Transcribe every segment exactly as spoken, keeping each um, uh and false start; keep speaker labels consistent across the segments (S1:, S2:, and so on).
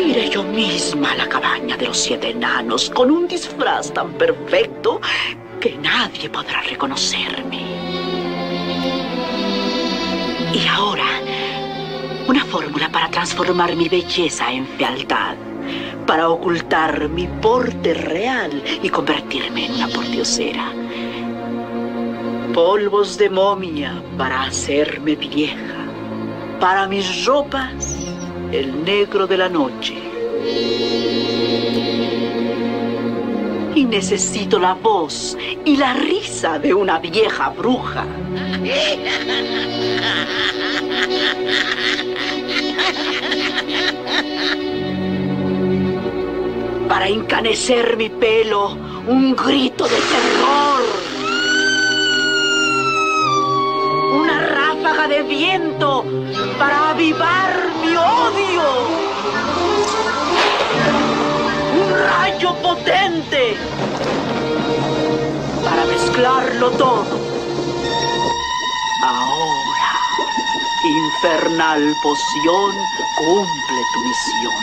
S1: Iré yo misma a la cabaña de los siete enanos con un disfraz tan perfecto que nadie podrá reconocerme. Y ahora, una fórmula para transformar mi belleza en fealdad, para ocultar mi porte real y convertirme en una pordiosera. Polvos de momia para hacerme vieja. Para mis ropas, el negro de la noche. Y necesito la voz y la risa de una vieja bruja. Para encanecer mi pelo, un grito de terror. Una ráfaga de viento para avivar mi odio. Un rayo potente para mezclarlo todo. Ahora, infernal poción, cumple tu misión.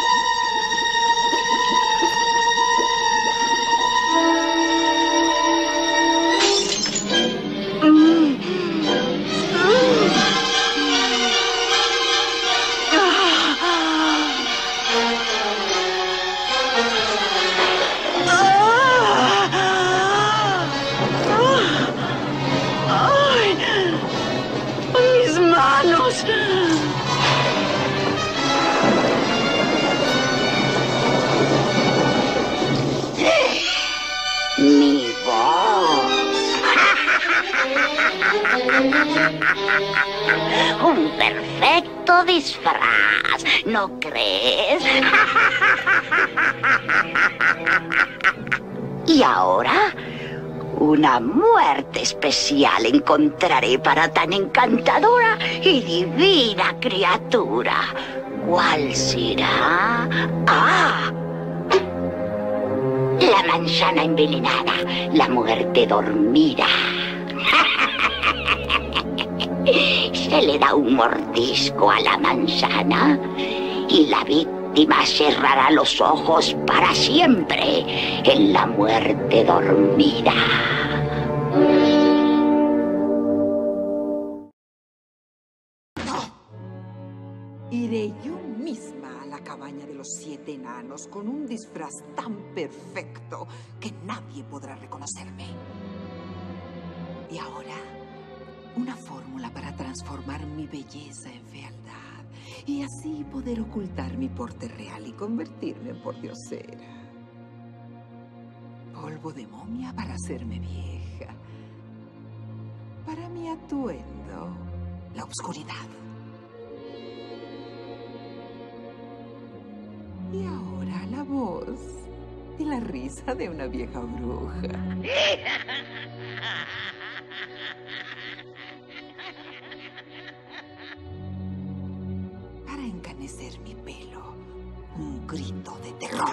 S2: Mi voz. Un perfecto disfraz, ¿no crees? Y ahora, una muerte especial encontraré para tan encantadora y divina criatura. ¿Cuál será? ¡Ah! La manzana envenenada, la muerte dormida. Se le da un mordisco a la manzana y la víctima cerrará los ojos para siempre en la muerte dormida.
S3: Iré yo misma a la cabaña de los siete enanos con un disfraz tan perfecto que nadie podrá reconocerme. Y ahora, una fórmula para transformar mi belleza en fealdad y así poder ocultar mi porte real y convertirme en pordiosera. Polvo de momia para hacerme vieja. Para mi atuendo, la oscuridad. Y ahora la voz y la risa de una vieja bruja. Para encanecer mi pelo, un grito de terror.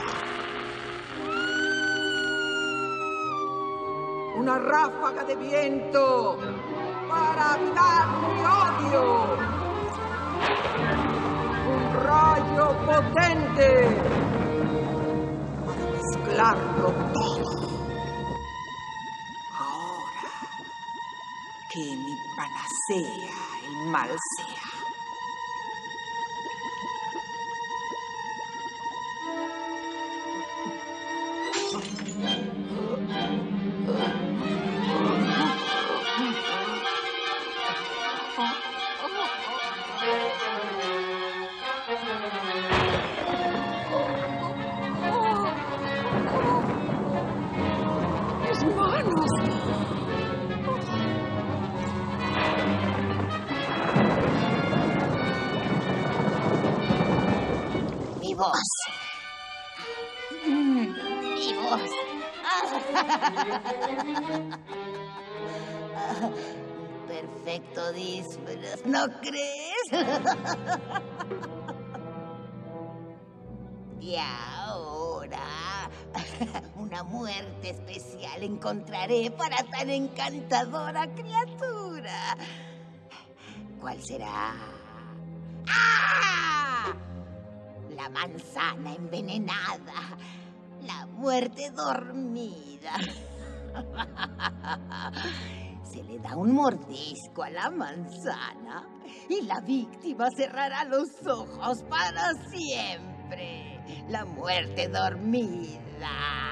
S3: Una ráfaga de viento para avivar mi odio. Un rayo potente para mezclarlo todo. Ahora que mi panacea el mal sea.
S2: Mi voz. Mi voz. Perfecto disfraz, ¿no crees? Y ahora, una muerte especial encontraré para tan encantadora criatura. ¿Cuál será? ¡Ah! La
S4: manzana envenenada. La muerte dormida. Se le da un mordisco a la manzana y la víctima cerrará los ojos para siempre. La muerte dormida.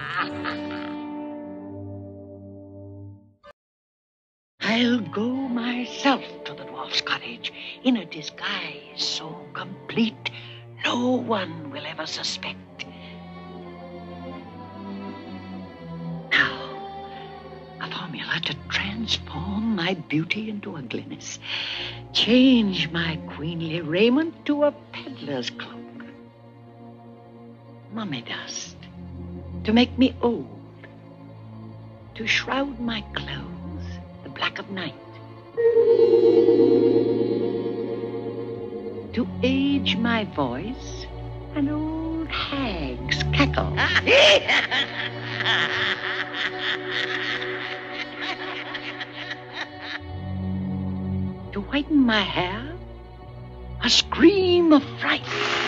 S5: I'll go myself to the dwarf's cottage in a disguise so complete no one will ever suspect. Now, a formula to transform my beauty into ugliness. Change my queenly raiment to a peddler's cloak. Mummy dust to make me old. To shroud my clothes, the black of night. To age my voice, an old hag's cackle. To whiten my hair, a scream of fright.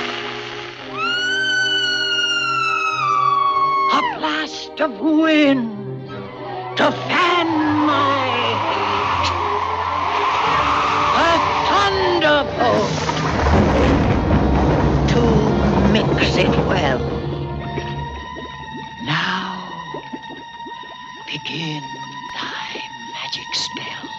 S5: A blast of wind to fan my hate. A thunderbolt to mix it well. Now begin thy magic spell.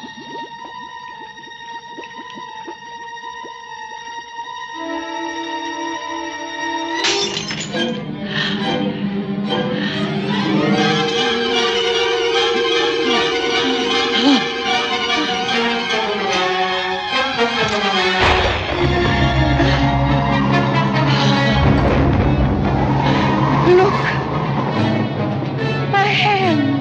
S5: Look! My hands!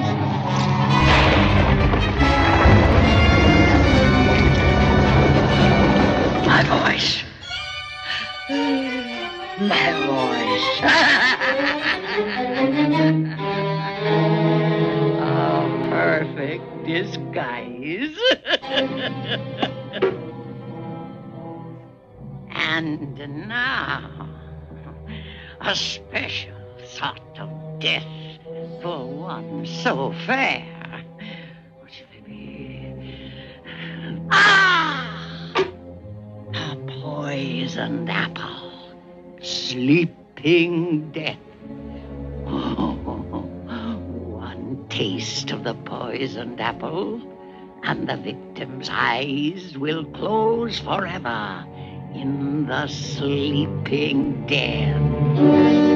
S5: My voice! My voice! A perfect disguise! And now, a special sort of death for one so fair. What should it be? Ah! A poisoned apple. Sleeping death. Oh, one taste of the poisoned apple, and the victim's eyes will close forever in the sleeping den.